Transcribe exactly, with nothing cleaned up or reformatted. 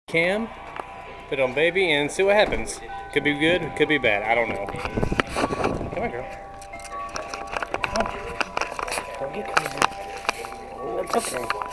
cam, put it on baby, and see what happens. Could be good, could be bad. I don't know. Come on, girl. Come on. Don't get crazy. Oh, it's okay.